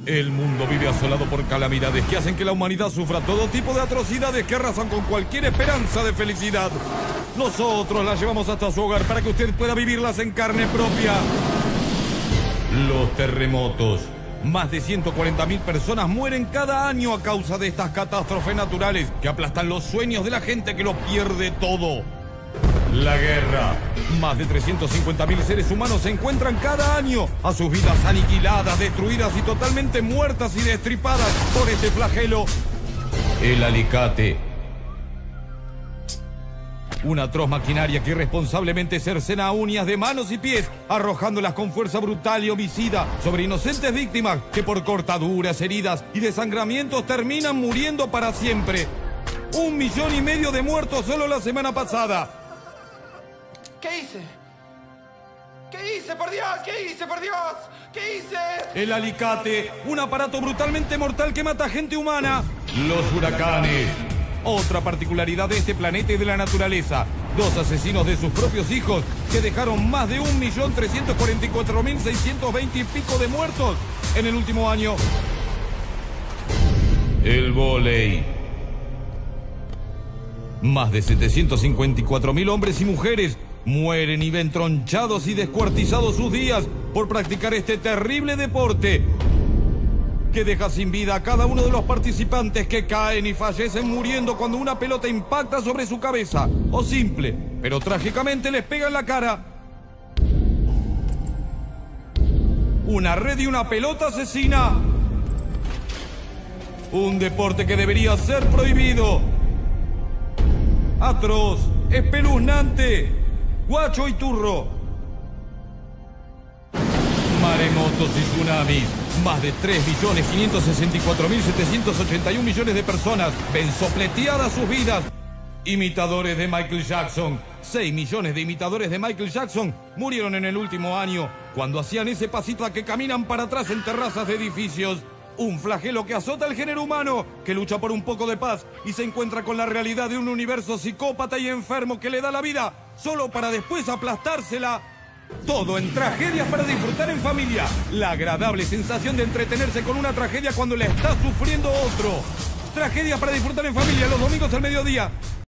El mundo vive asolado por calamidades que hacen que la humanidad sufra todo tipo de atrocidades que arrasan con cualquier esperanza de felicidad. Nosotros las llevamos hasta su hogar para que usted pueda vivirlas en carne propia. Los terremotos. Más de 140.000 personas mueren cada año a causa de estas catástrofes naturales que aplastan los sueños de la gente que lo pierde todo. La guerra. Más de 350.000 seres humanos se encuentran cada año a sus vidas aniquiladas, destruidas y totalmente muertas y destripadas por este flagelo. El alicate. Una atroz maquinaria que irresponsablemente cercena uñas de manos y pies, arrojándolas con fuerza brutal y homicida sobre inocentes víctimas que por cortaduras, heridas y desangramientos terminan muriendo para siempre. 1,5 millones de muertos solo la semana pasada. ¿Qué hice? ¿Qué hice, por Dios? ¿Qué hice, por Dios? ¿Qué hice? El alicate, un aparato brutalmente mortal que mata gente humana. Los huracanes. Otra particularidad de este planeta y de la naturaleza. 2 asesinos de sus propios hijos que dejaron más de 1.344.620 y pico de muertos en el último año. El vóley. Más de 754.000 hombres y mujeres mueren y ven tronchados y descuartizados sus días por practicar este terrible deporte que deja sin vida a cada uno de los participantes, que caen y fallecen muriendo cuando una pelota impacta sobre su cabeza o simple, pero trágicamente les pega en la cara. Una red y una pelota asesina. Un deporte que debería ser prohibido. Atroz, espeluznante, guacho y turro. Maremotos y tsunamis. Más de 3.564.781 millones de personas ven sopleteadas sus vidas. Imitadores de Michael Jackson. 6 millones de imitadores de Michael Jackson murieron en el último año cuando hacían ese pasito a que caminan para atrás en terrazas de edificios. Un flagelo que azota al género humano, que lucha por un poco de paz y se encuentra con la realidad de un universo psicópata y enfermo que le da la vida solo para después aplastársela. Todo en Tragedias para disfrutar en familia. La agradable sensación de entretenerse con una tragedia cuando la está sufriendo otro. Tragedias para disfrutar en familia, los domingos al mediodía.